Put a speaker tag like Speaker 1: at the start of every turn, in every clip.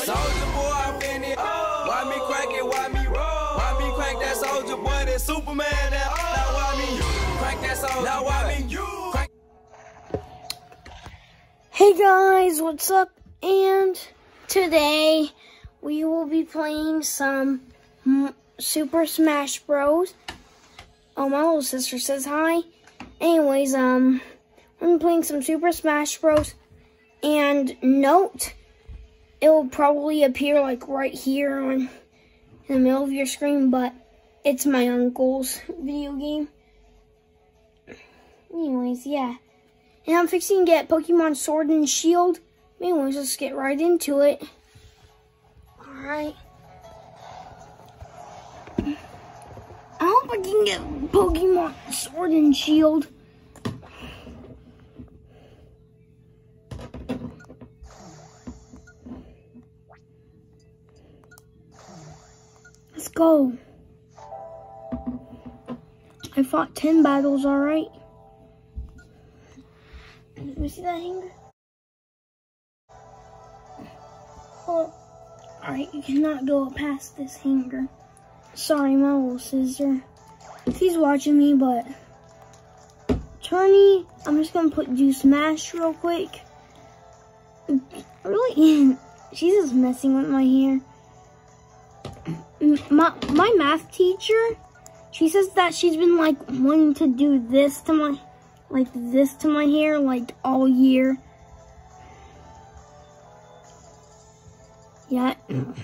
Speaker 1: Soldier boy, I'm in it. Why me crank it? Why me roll? Why me crank that soldier boy? That Superman. That now why me crank that soldier? Now why me you?
Speaker 2: Hey guys, what's up? And today we will be playing some Super Smash Bros. Oh, my little sister says hi. Anyways, we're playing some Super Smash Bros. And note, it will probably appear like right here in the middle of your screen, but it's my uncle's video game. Anyways, yeah. And I'm fixing to get Pokemon Sword and Shield. Anyways, let's get right into it. Alright. I hope I can get Pokemon Sword and Shield. Let's go. I fought 10 battles, alright. Let me see that hanger. Oh, alright, you cannot go past this hanger. Sorry, my little sister. She's watching me, but Turney, I'm just gonna do Smash real quick. Really, she's just messing with my hair. My math teacher, she says that she's been like wanting to do this to my hair like all year. Yeah.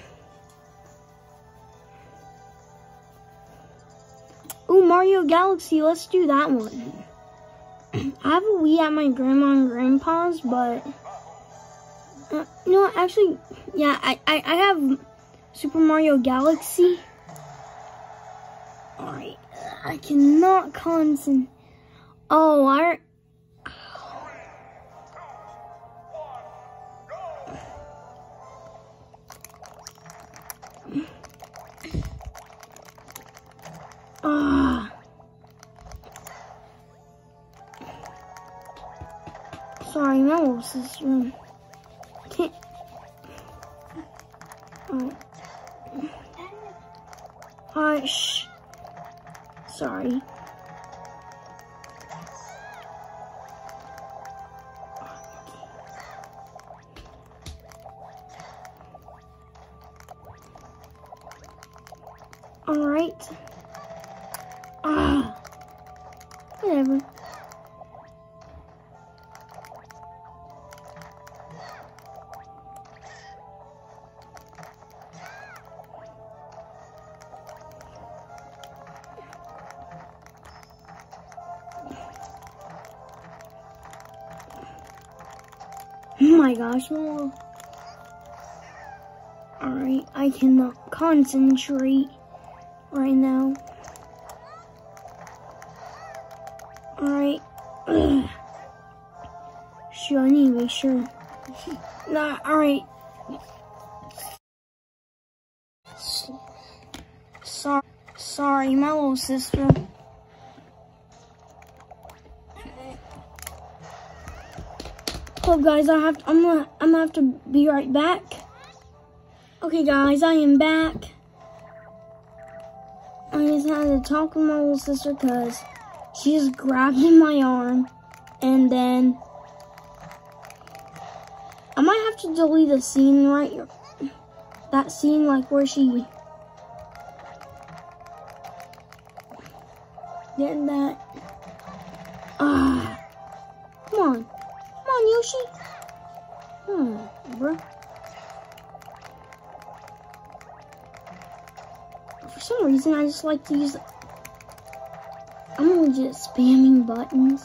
Speaker 2: Ooh, Mario Galaxy, let's do that one. I have a Wii at my grandma and grandpa's, but no, actually, yeah, I have Super Mario Galaxy. Alright, I cannot concentrate. Oh, sorry, my little sister. Can't. Hush. Sorry. Alright. Whatever. Oh my gosh, no. Alright, I cannot concentrate right now. Alright. Shoot, I need to make sure. Nah, alright. Sorry, my little sister. Oh guys, I'm gonna have to be right back. Okay guys, I am back. I just had to talk with my little sister because she just grabbed my arm, and then I might have to delete the scene right here. That scene like where she did that. Come on, Yoshi. Bro. For some reason, I just like to use. I'm legit spamming buttons.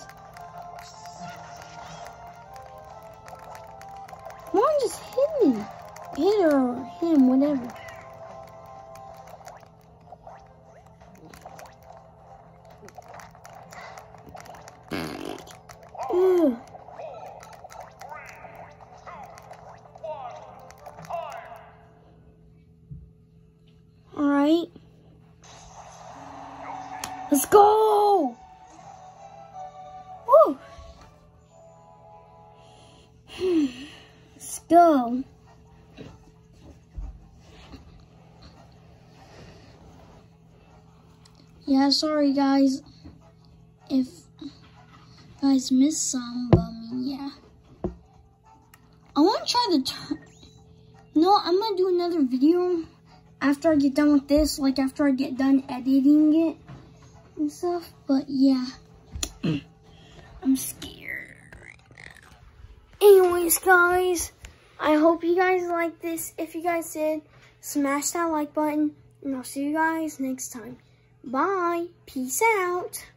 Speaker 2: Come on, just hit me. Hit her or him, whatever. Ugh. Alright. Let's go! Woo! Let's go. Yeah, sorry guys if guys missed some, but I mean, yeah. I want to try the turn. No, I'm going to do another video after I get done with this, like after I get done editing it and stuff. But yeah, I'm scared right now. Anyways, guys, I hope you guys liked this. If you guys did, smash that like button, and I'll see you guys next time. Bye. Peace out.